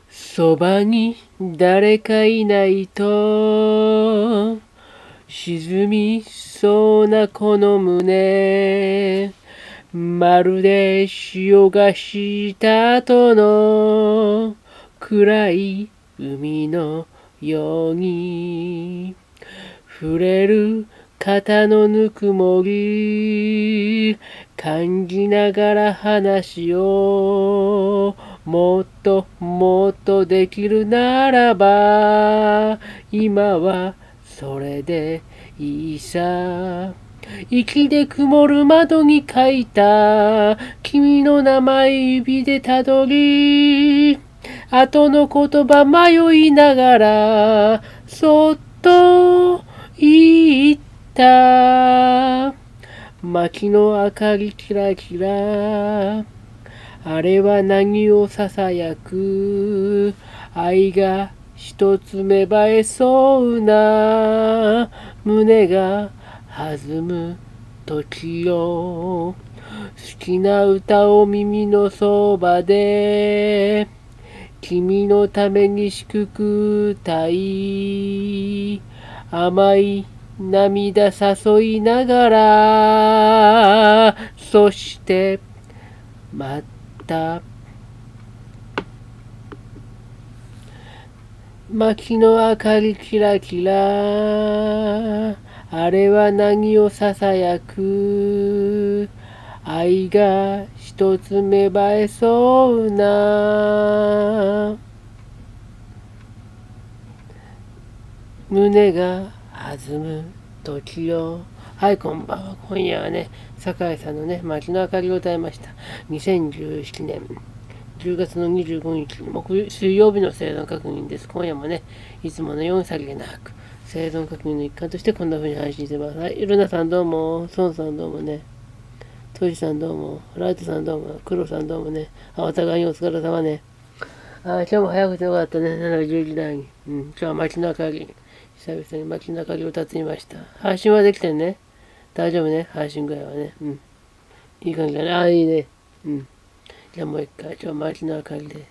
そばに誰かいないと沈みそうなこの胸、まるで潮がした後の暗い海のように、触れる肩のぬくもり感じながら話をもっともっとできるならば今はそれでいいさ。息で曇る窓に書いた君の名前指でたどり、後の言葉迷いながらそっと言った。薪の明かりキラキラ、あれは何をささやく、愛が一つ芽生えそうな、胸が弾む時よ。好きな歌を耳のそばで君のために祝福歌い、甘い涙誘いながら、そしてまた薪の明かりキラキラ、あれは何をささやく、愛が一つ芽生えそうな、胸が弾む時よ。はい、こんばんは。今夜はね、酒井さんのね、街の明かりを歌いました。2017年10月の25日、水曜日の生存確認です。今夜もね、いつものようにさりげなく、生存確認の一環としてこんな風に配信してます。はい、ルナさんどうも、ソンさんどうもね、トシさんどうも、ライトさんどうも、クロさんどうもね、お互いにお疲れ様ね。今日も早くてよかったね、7時10時台に。今日は街の明かり。久々に街の明かりを歌ってみました。配信はできてんね。大丈夫ね、配信ぐらいはね。いい感じだね。いいね。じゃあもう一回、街の明かりで。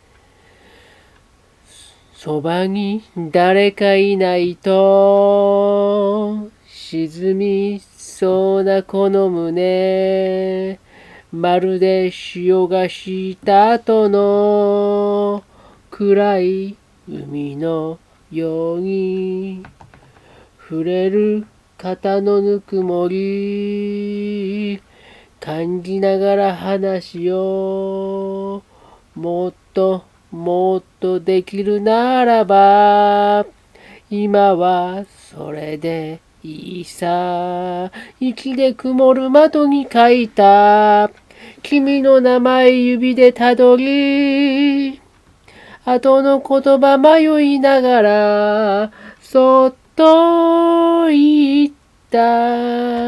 そばに誰かいないと沈みそうなこの胸、まるで潮がした後の暗い海のように、触れる肩のぬくもり感じながら話をもっともっとできるならば今はそれでいいさ。息で曇る窓に書いた君の名前指でたどり、後の言葉迷いながらそっと言った。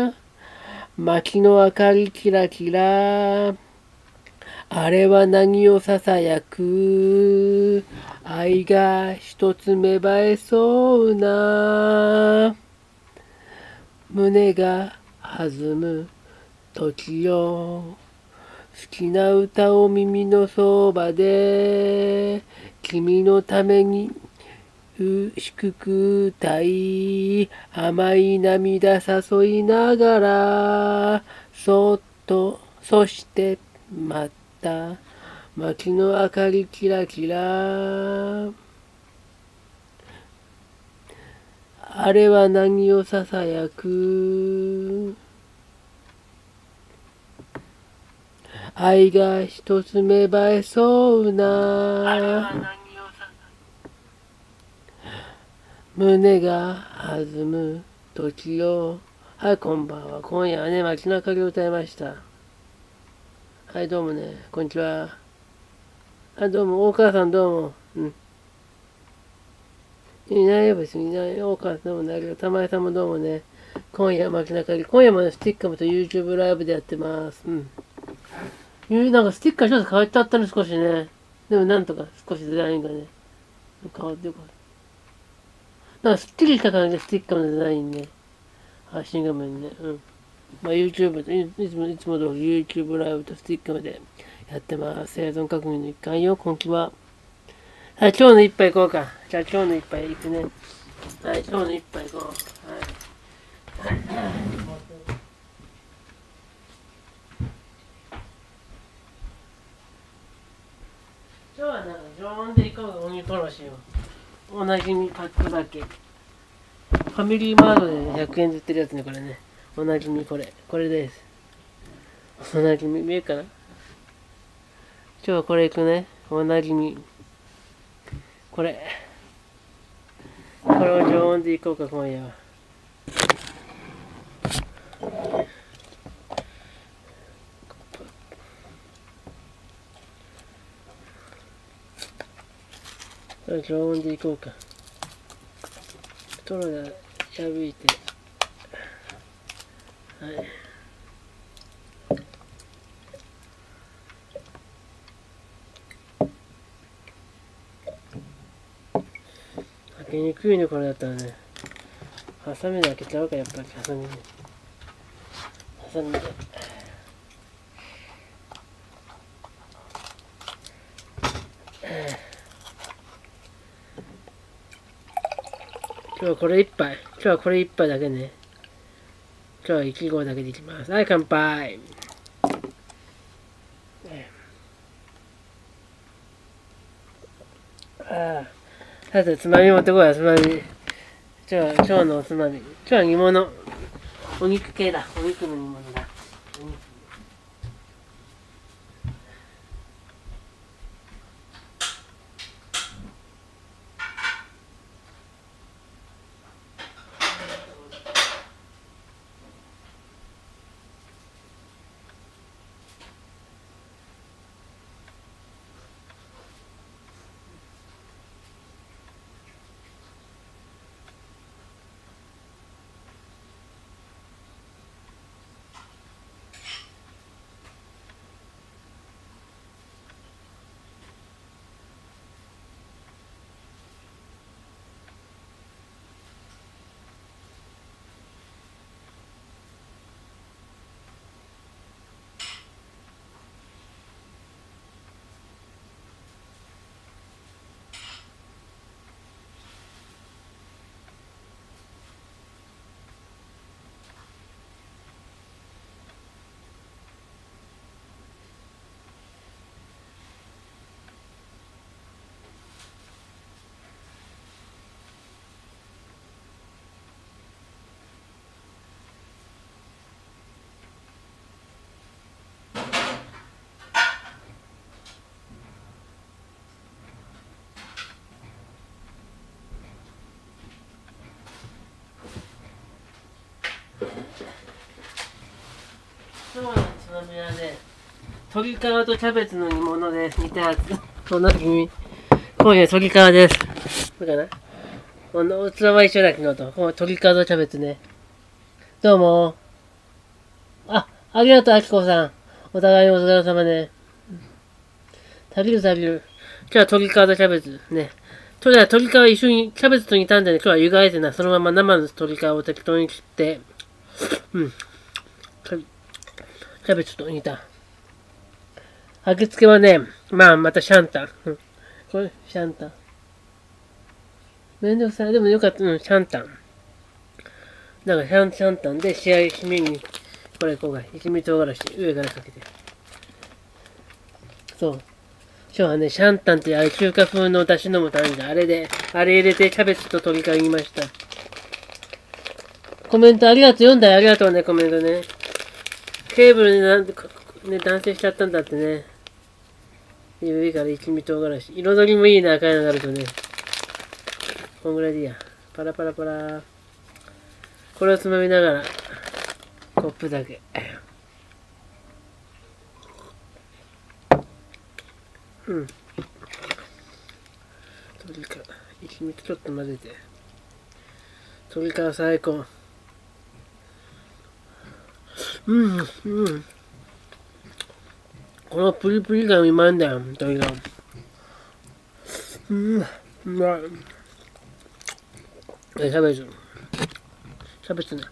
薪の明かりキラキラ、あれは何をささやく、愛が一つ芽生えそうな、胸が弾む時よ。好きな歌を耳のそばで君のために祝福歌い、甘い涙誘いながらそっと、そしてまた薪の明かりキラキラ、あれは何をささやく、愛が一つ芽生えそうな、胸が弾む時よ。はい、こんばんは。今夜はね、街の明かりを歌いました。はい、どうもね、こんにちは。はい、どうも、大川さんどうも。いないよ、別にいないよ。大川さんもないけど、玉井さんもどうもね。今夜、街の明かり。今夜もね、スティッカーと YouTube ライブでやってます。なんかスティッカーちょっと変わっちゃったね、少しね。でもなんとか少しデザインがね、変わってよかった。なんかすっきりした感じでスティッカーのデザインね。発信画面ね。YouTube といつも通り YouTube ライブとスティッカーでやってます。生存確認の一環よ、今期は。 はい、今日の一杯行こうか。じゃあ今日の一杯行くね。はい、今日の一杯行こう。はい。今日はなんか常温で行こうが鬼殺しよ。おなじみパックだけ。ファミリーマートで、ね、100円で売ってるやつね、これね。おなじみこれ。これです。おなじみ、見えるかな？今日はこれ行くね。おなじみ。これ。これを常温で行こうか、今夜は。これ常温で行こうか。ストローが破いて。はい。開けにくいね、これだったらね。ハサミで開けちゃうか、やっぱり。ハサミで。ハサミで。今日はこれ一杯。今日はこれ一杯だけね。今日は1合だけでいきます。はい、乾杯。ああ。さて、つまみ持ってこいよ、つまみ。今日のおつまみ。今日は煮物。お肉系だ。お肉の煮物だ。今日のつまみはね、鶏皮とキャベツの煮物です。煮たやつ。おなじみ。今夜鶏皮です。これかな？この器は一緒だけどと。この鶏皮とキャベツね。どうも。ありがとう、あきこさん。お互いお疲れ様ね。食べる。今日は鶏皮とキャベツね。とりあえず鶏皮一緒にキャベツと煮たんでね、今日は湯がいてな、そのまま生の鶏皮を適当に切って、キャベツと煮た。味付けはね、またシャンタン。これ、シャンタン。めんどくさい。でもよかった。シャンタン。シャンタンで締めに、これ、今回、一味唐辛子、上からかけて。そう。今日はね、シャンタンっていう中華風の出汁の素あるんで、あれ入れてキャベツと鶏皮煮ました。コメントありがとう。読んだよ。ありがとうね、コメントね。ケーブルに断線しちゃったんだってね。上から一味唐辛子。彩りもいいな、赤いのがあるとね。こんぐらいでいいや。パラパラパラ。これをつまみながら、コップだけ。鶏皮。一味とちょっと混ぜて。鶏皮最高。このプリプリがうまいんだよ、鶏が。うまい。キャベツ。キャベツね。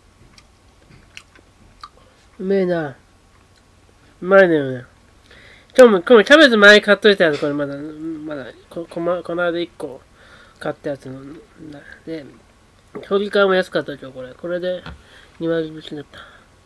うめえな。うまいねよね。 このキャベツ前買っといたやつ、これまだ、この間1個買ったやつの、で、鶏皮も安かったでしょ、これ。これで2割引きだった。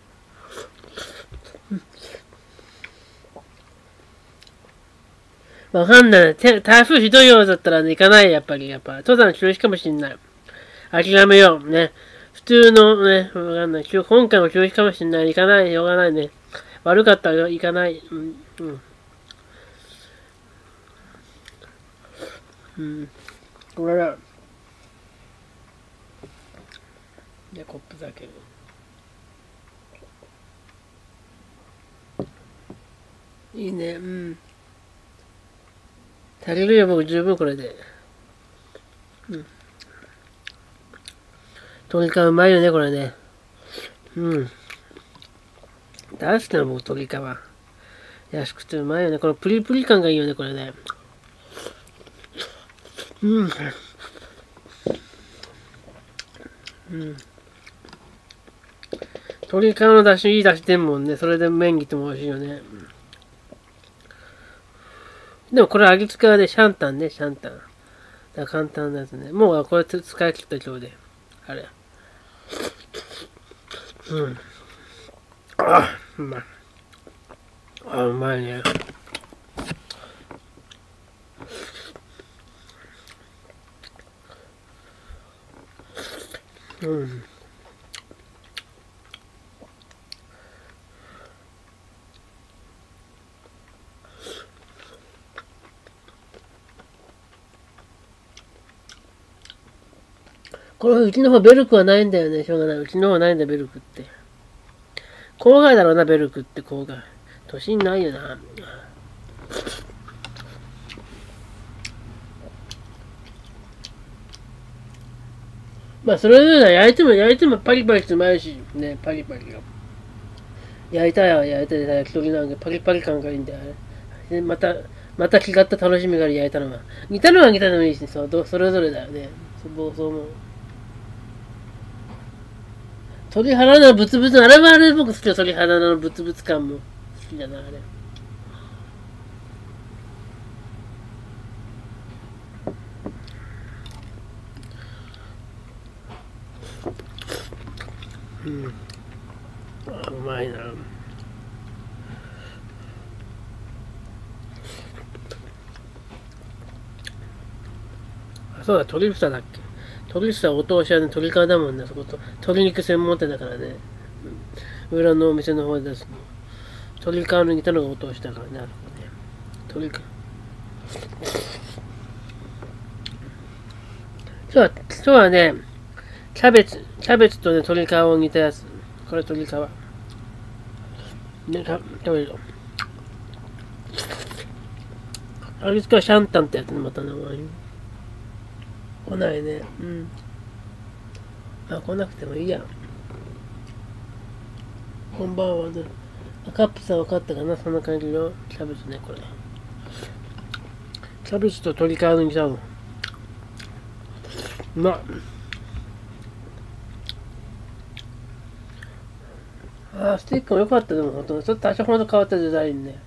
わかんない。台風ひどいようだったらね、行かない、やっぱり。登山中止かもしんない。諦めよう。ね。普通のね、わかんない。今回も中止かもしんない。行かない。しょうがないね。悪かったら行かない。これだ。で、コップ酒。いいね。足りるよ、僕十分これで。鶏皮うまいよね、これね。大好きなの、僕、鶏皮。安くてうまいよね。このプリプリ感がいいよね、これね。鶏皮の出汁いい出汁出んもんね。それで麺切っても美味しいよね。でもこれ味付けはね、シャンタンね、シャンタン。だから簡単なやつね。もうこれ使い切った今日で。あれ。うまい。うまいね。このうちの方ベルクはないんだよね。しょうがない。うちの方ないんだ、ベルクって。郊外だろうな、ベルクって郊外。都心ないよな。それぞれ焼いてもパリパリしてうまいし、ね、パリパリが。焼いたら焼いたで、焼き鳥なんかパリパリ感がいいんだよね。で、また違った楽しみがある、焼いたのは。煮たのは煮たのもいいし、それぞれだよね。そう思う。鳥肌のブツブツ、あれ僕好きよ、鳥肌のブツブツ感も好きだな、あれ。うまいな。そうだ、鳥房だっけ。鳥房お通しはね、鳥皮だもんね、そこと。鶏肉専門店だからね。裏のお店の方です。鶏皮の煮たのがお通しだからね、あそこね。鶏皮。今日はね、キャベツとね、鶏皮を煮たやつ。これ鶏皮。ね、食べるよ。味付けはシャンタンってやつね、また名前。来ないね。来なくてもいいや。こんばんはね。カップさん分かったかな、そんな感じのキャベツね、これ。キャベツと鶏皮の煮たの。うまっ。スティックも良かった。でもほんとちょっと多少ほど変わったデザインね。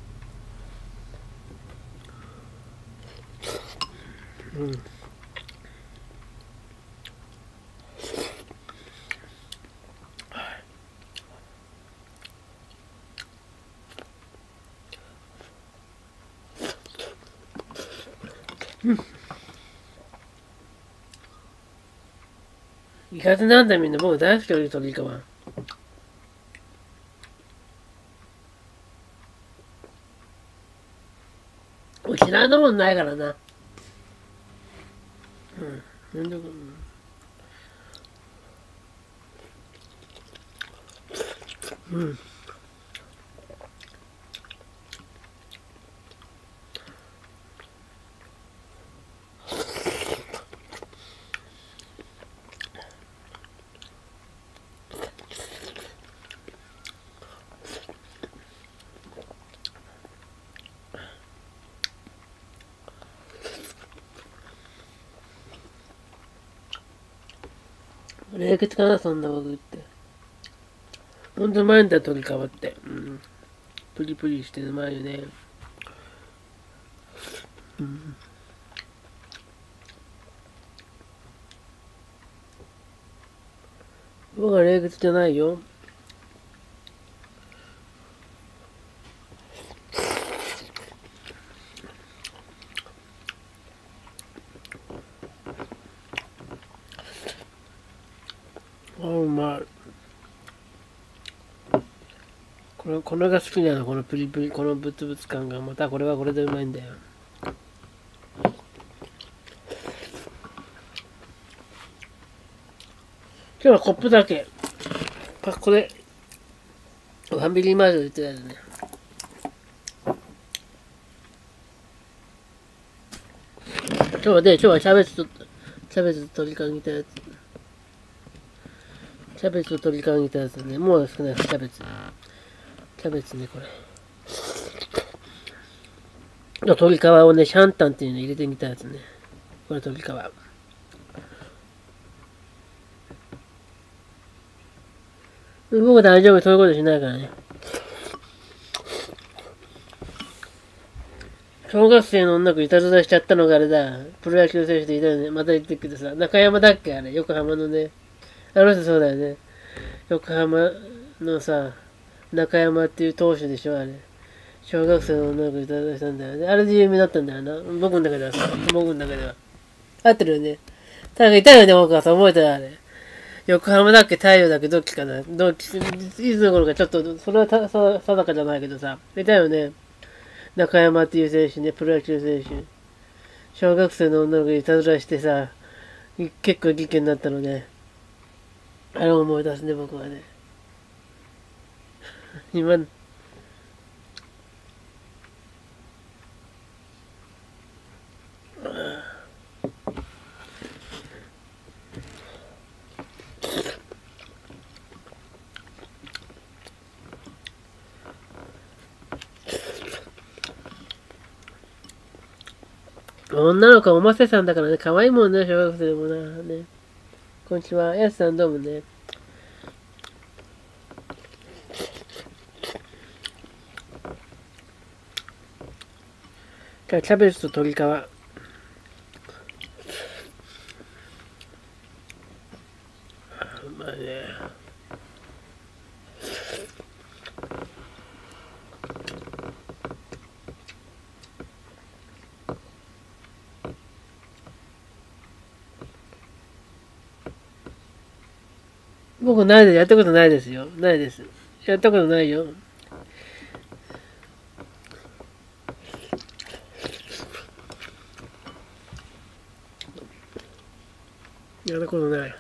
苦手なんだみんな。僕大好きだよ、鶏皮。嫌いなもんないからな。めんどく冷血かな、そんな僕って。ほんとうまいんだ、鶏皮って。プリプリしてうまいよね。 うん。僕は霊屈じゃないよ。あ、うまい。これが好きなの、このプリプリ、このブツブツ感が、またこれはこれでうまいんだよ。今日はコップだけ。これ、ファミリーマートで売ってたやつね。今日はキャベツと鶏缶煮たやつ。キャベツと鶏缶煮たやつね。もう少ないです、キャベツ。キャベツね、これ。鶏皮をね、シャンタンっていうの入れてみたやつね。これ鶏皮。僕は大丈夫、そういうことしないからね。小学生の女の子いたずらしちゃったのがあれだ。プロ野球選手でいたよね。また言ってるけどさ、中山だっけあれ、横浜のね。あの人そうだよね。横浜のさ、中山っていう投手でしょ、あれ。小学生の女の子いたずらしたんだよね。あれで有名だったんだよな。僕の中ではさ、僕の中では。合ってるよね。誰かいたよね、僕はさ、覚えてるあれ。横浜だっけ太陽だっけどっちかな。いつの頃かちょっと、それは定かじゃないけどさ。いたよね。中山っていう選手ね、プロ野球選手。小学生の女の子にいたずらしてさ、結構事件になったのね。あれを思い出すね、僕はね。今、女の子はおませさんだからね、可愛いもんね、小学生でもな。ね。こんにちは。やすさんどうもね。キャベツと鶏皮。まあね。僕ないです。やったことないですよ。ないです。やったことないよ。やったことない。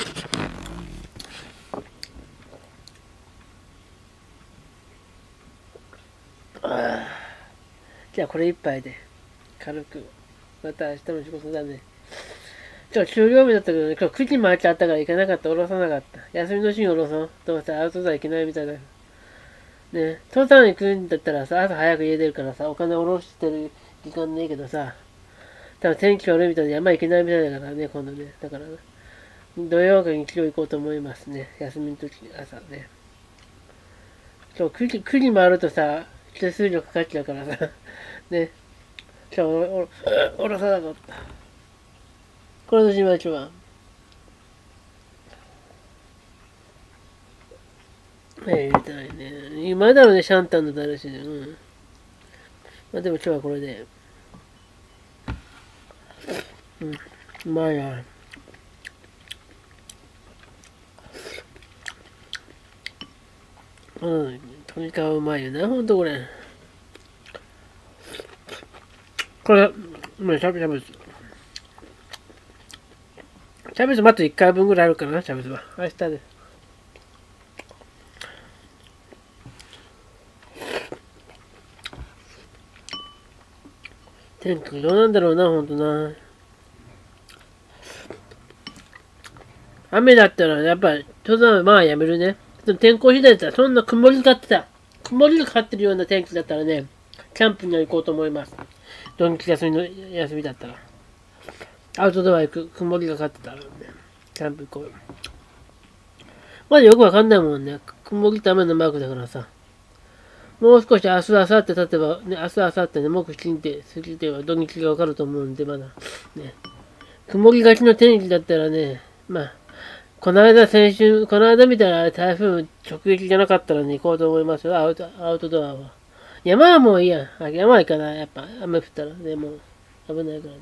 じゃあこれ一杯で軽く。また明日の仕事だね。今日終了日だったけどね、今日9時回っちゃったから行かなかった。降ろさなかった。休みの日に降ろそう。どうせアウトドア行けないみたいだ。ね、登山行くんだったらさ、朝早く家出るからさ、お金下ろしてる時間ねえけどさ、多分天気悪いみたいで山行けないみたいだからね、今度ね。だから、土曜日に今日行こうと思いますね。休みの時、朝ね。今日9時回るとさ、手数料かかっちゃうからさ、ね。今日降ろさなかった。これとしましょうは。入れたいね。今だろうね、シャンタンのだらしで。うん。まあでも今日はこれで。うん。うまいな。うん。とにかくうまいよな、ほんとこれ。これ、もうキャベツ。キャベツまず1回分ぐらいあるからな、キャベツは。明日です。天気どうなんだろうな、ほんとな。雨だったらやっぱ登山はまあやめるね。天候次第だったらそんな曇りがってた。曇りがかかってるような天気だったらね、キャンプには行こうと思います。土日休みだったら。アウトドア行く、曇りがかってたらね、キャンプ行こう。まだよくわかんないもんね。曇りと雨のマークだからさ。 もう少し明日、明後日経てば、ね、明日、明後日ね、木金って過ぎては土日がわかると思うんで、まだ。ね。曇りがちの天気だったらね、まあ、この間、先週、この間見たら台風直撃じゃなかったらね、行こうと思いますよ、アウトドアは。山はもういいや。山は行かない。やっぱ、雨降ったらね、もう危ないからね。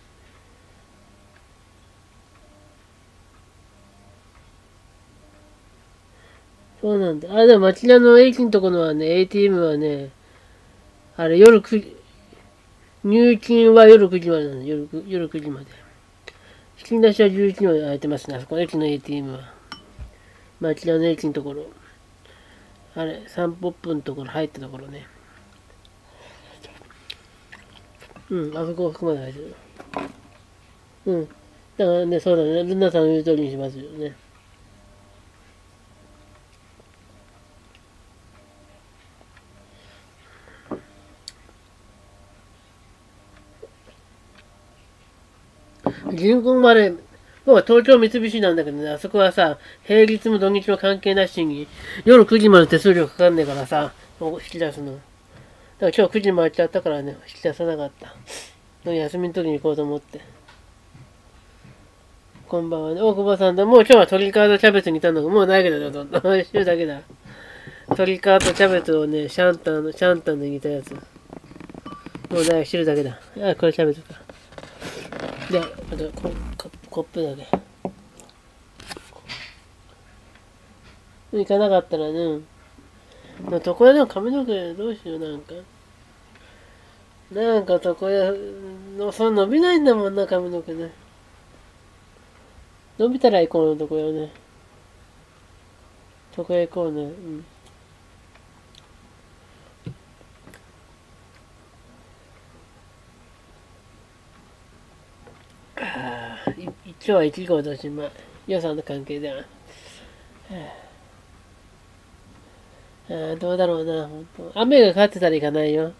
そうなんだ。あ、でも町田の駅のところはね、ATM はね、あれ夜9時、入金は夜9時までなの。夜9時まで。引き出しは11時まで空いてますね。あそこ駅の ATM は。町田の駅のところ。あれ、散歩っぷのところ入ったところね。うん、あそこ含まで入ってる。うん。だからね、そうだね。ルナさんの言う通りにしますよね。銀行まで、僕は東京三菱なんだけどね、あそこはさ、平日も土日も関係なしに、夜9時まで手数料かかんねえからさ、引き出すの。だから今日9時まで行っちゃったからね、引き出さなかった。休みの時に行こうと思って。こんばんはね、大久保さんだ。もう今日は鶏皮とキャベツにいたのがもうないけどね、どんどん。週だけだ。鶏皮とキャベツをね、シャンタンで煮たやつ。もうない、汁だけだ。あ、これキャベツか。で、あとコップだけ。行かなかったらね、床屋でも髪の毛どうしよう、なんか。床屋の、そんな伸びないんだもんな、髪の毛ね。伸びたら行こうの、床屋ね。床屋行こうね。うん。今日は1号だし、まあ、予算の関係では。どうだろうな、本当。雨が降ってたら行かないよ。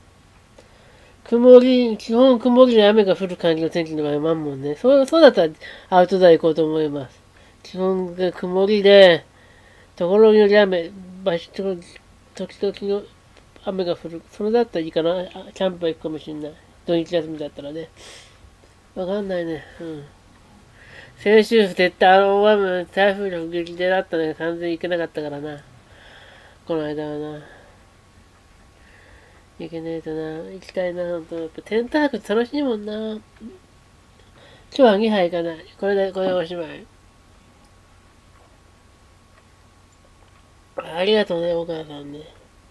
基本曇りで雨が降る感じの天気の場合もあるもんね。そうだったらアウトドア行こうと思います。基本が曇りで、ところにより時々の雨が降る。それだったらいいかな。キャンプ行くかもしれない。土日休みだったらね。わかんないね。うん。先週絶対大雨、台風の激でだったね。完全に行けなかったからな。この間はな。行けねえとな。行きたいな、ほんと。やっぱテント泊楽しいもんな。今日はアゲハ行かない。これでおしまい。ありがとうね、お母さんね。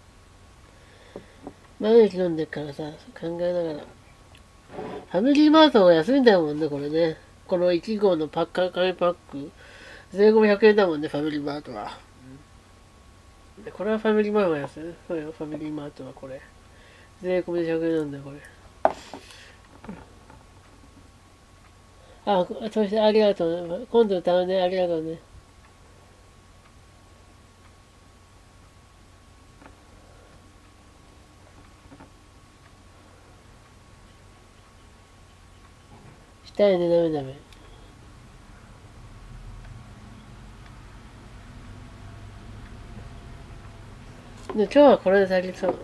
毎日飲んでるからさ、考えながら。ファミリーマートが安いんだもんね、これね。この1号の紙パック。税込み100円だもんね、ファミリーマートは。でこれはファミリーマートが安い。そうよ、ファミリーマートはこれ。税込みで100円なんだよ、これ。あ、そしてありがとうね。今度頼むね、ありがとうね。したいね、ダメダメ。で、今日はこれで足りそう。うん。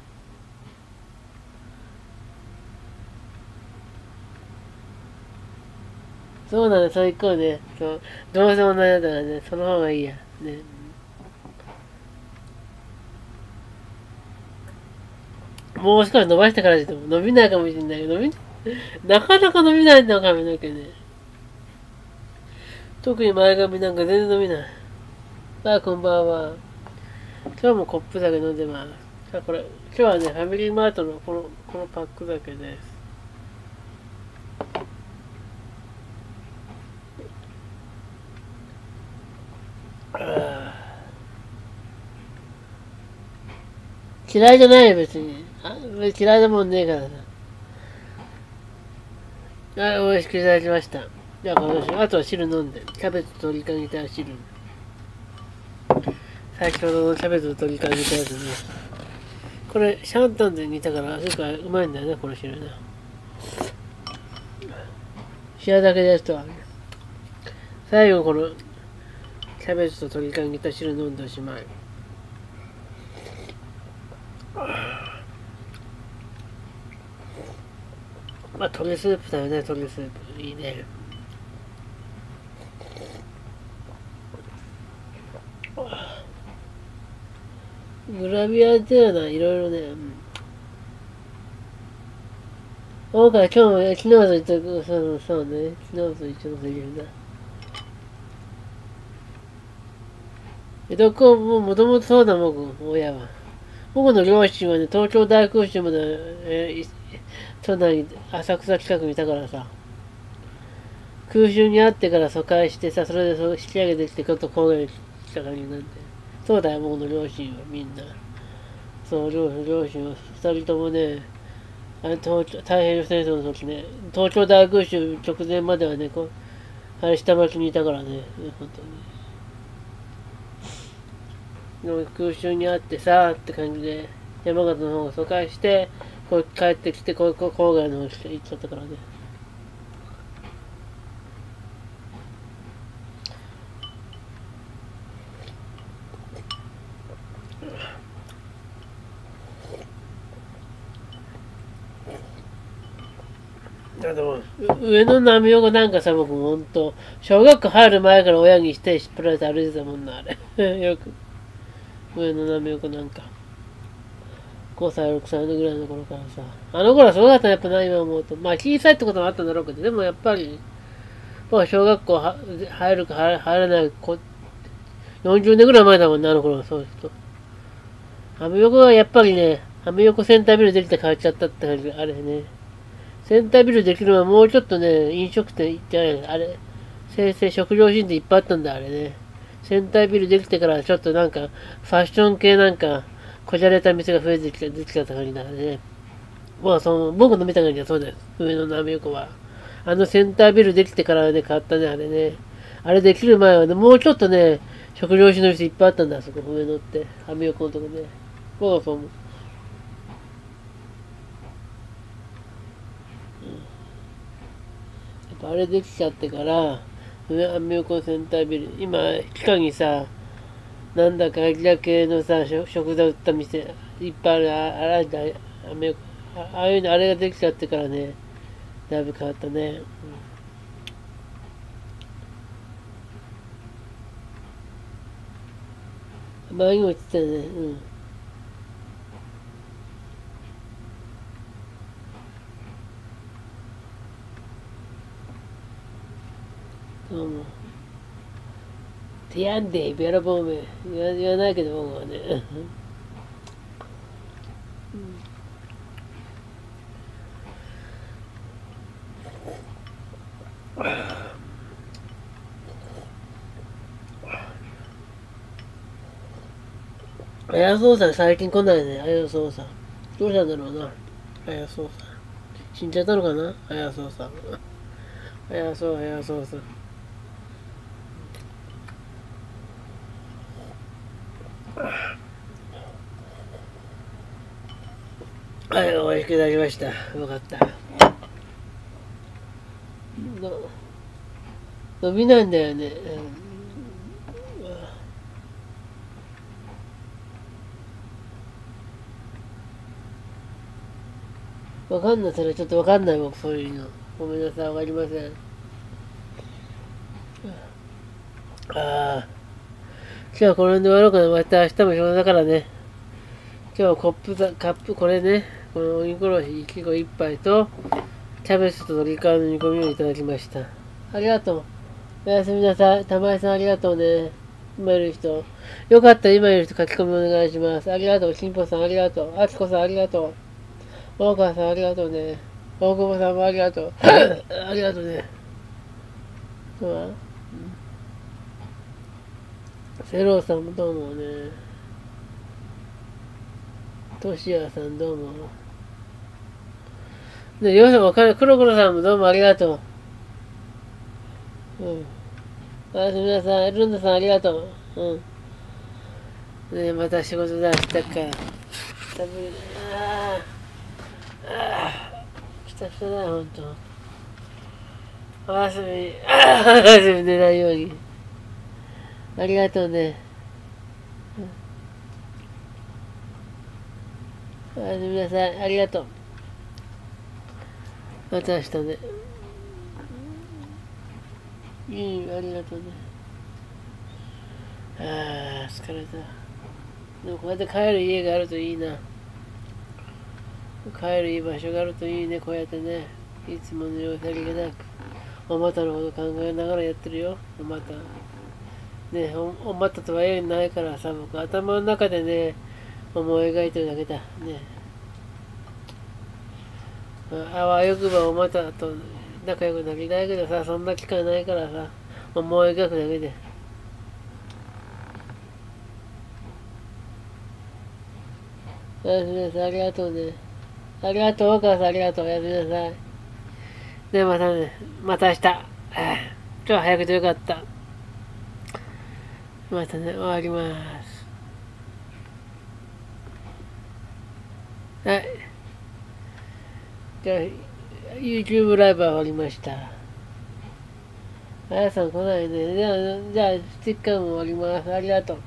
そうなの、そう行こうね。そう。どうせ同じだからね、その方がいいや。ね。もう少し伸ばしてからでも伸びないかもしれないけど、なかなか伸びないんだよ、髪の毛ね。特に前髪なんか全然伸びない。こんばんは。今日もコップ酒飲んでます。今日はね、ファミリーマートのこのパック酒です。嫌いじゃないよ、別に。嫌いなもんねえからさ。美味しくいただきました。じゃあ、あとは汁飲んで。キャベツと鶏か煮た汁。先ほどのキャベツと鶏か煮たやつね。これ、シャンタンで煮たから、結構うまいんだよね、この汁ね。塩だけですとは。最後、この、キャベツと鶏か煮た汁飲んでおしまい。 まあ、鶏スープだよね、鶏スープ。いいね。グラビアっていうのはいろいろね、今回、今日も、昨日と言った、そうね、昨日と一緒のセリフだ。もともとそうだ、親は。僕の両親はね、東京大空襲まで、都内、浅草近くにいたからさ、空襲にあってから疎開してさ、それでそう引き上げてきて、ちょっと郊外に来た感じになって。そうだよ、僕の両親はみんな。そう、両親は二人ともね、太平洋戦争の時ね、東京大空襲直前まではね、あれ下町にいたからね、本当に。空襲にあってさ、って感じで、山形の方が疎開して、帰ってきて、郊外の方に行っちゃったからね。でも、上野波岡なんかさ、僕ほんと、小学校入る前から親にして引っ張られて歩いてたもんな、あれ。よく。上野波岡なんか。5歳、6歳のぐらいの頃からさ。あの頃はすごかったね、やっぱな、今思うと。まあ、小さいってこともあったんだろうけど、でもやっぱり、小学校入るか入らない40年ぐらい前だもんね、あの頃はそうすると。アメ横はやっぱりね、アメ横センタービルできて変わっちゃったって感じ、あれね。センタービルできるのはもうちょっとね、飲食店じゃない、あれ、先生食料品でいっぱいあったんだ、あれね。センタービルできてからちょっとなんか、ファッション系なんか、こじゃれた店が増えてきた、できた感じだね。まあ、僕の見た感じはそうだよ。上野のアメ横は。あのセンタービルできてからね、変わったね、あれね。あれできる前はね、もうちょっとね、食料品の店いっぱいあったんだ、あそこ、上野って。アメ横のとこね。僕はそう思う。あれできちゃってから、アメ横センタービル、今、地下にさ、なんだかアジア系のさ、食材売った店、いっぱいある、アメ横、ああいうの、あれができちゃってからね、だいぶ変わったね。前にも言ってたね、そうも。ティアンデイ、ベラボーメ言わないけど、僕はね。あやそうさん最近来ないね、あやそうさん。どうしたんだろうな、あやそうさん。死んじゃったのかな、あやそうさん。あやそうさん。はい、おいしくいただきました。よかった。伸びないんだよね。わかんない、それちょっとわかんない、僕、そういうの。ごめんなさい、わかりません。ああ。今日はこの辺で終わろうかな。また明日も仕事だからね。今日はカップ、これね。この鬼殺し、いちご一杯と、キャベツと鶏皮の煮込みをいただきました。ありがとう。おやすみなさい。玉井さんありがとうね。今いる人。よかったら今いる人書き込みお願いします。ありがとう。しんぽさんありがとう。あきこさんありがとう。大川さんありがとうね。大久保さんもありがとう。ありがとうね。そうだ。セローさんもどうもね。トシヤさんどうも。ね、よしもかる。黒黒さんもどうもありがとう。うん。おやすみなさい。ルンダさんありがとう。うん。ね、また仕事だ。明日か。多分、くたくただよ、ほんと。おやすみ。おやすみ寝ないように。ありがとうね。 おやすみなさい。ありがとう。また明日ね。ありがとうね。ああ、疲れた。でもこうやって帰る家があるといいな。帰るいい場所があるといいね、こうやってね。いつものようさりげなく。おまたのこと考えながらやってるよ、おまた。ね、おまたとは縁ないからさ、僕頭の中でね、思い描いてるだけだ。ね。あわよくばおまたと仲良くなりたいけどさ、そんな機会ないからさ、思い描くだけで。おやすみなさい、ありがとうね。ありがとう、お母さん、ありがとう、おやすみなさい。ね、またね、また明日。今日は早くてよかった。またね、終わります。はい。じゃあ、YouTube ライブは終わりました。あやさん来ないね。じゃあ、ステッカーも終わります。ありがとう。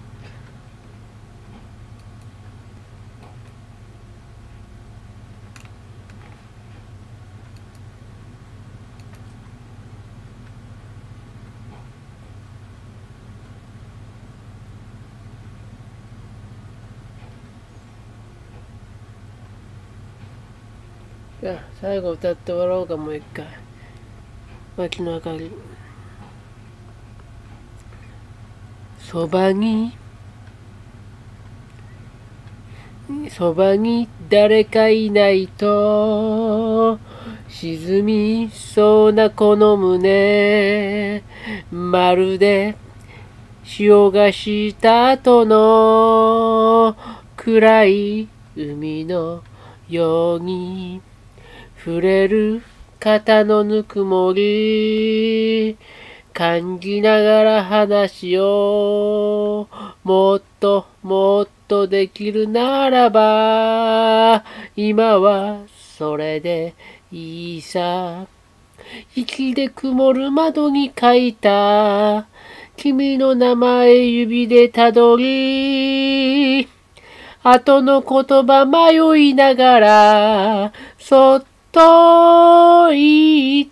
じゃあ、最後歌って終わろうか、もう一回。街の明かり。そばに誰かいないと沈みそうなこの胸、まるで潮がした後の暗い海のように触れる肩のぬくもり感じながら話をもっともっとできるならば今はそれでいいさ。息で曇る窓に書いた君の名前指でたどり後の言葉迷いながらそっと言った。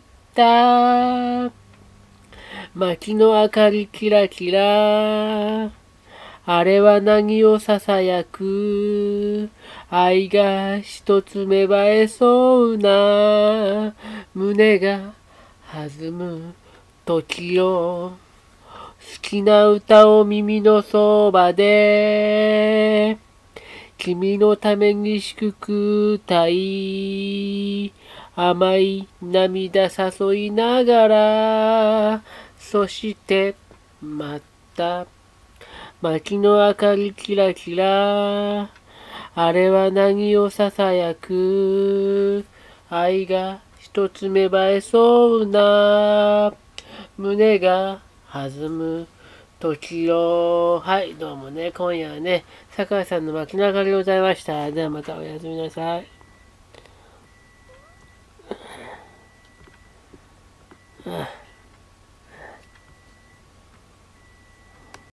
街の明かりキラキラ。あれは何を囁く。愛が一つ芽生えそうな。胸が弾む時を。好きな歌を耳のそばで。君のために祝福歌い。甘い涙誘いながら。そしてまた街の明かりキラキラ。あれは何を囁く。愛が一つ芽生えそうな。胸が弾む時を。はい、どうもね、今夜はね、酒井さんの街の明かりでございました。ではまたおやすみなさい。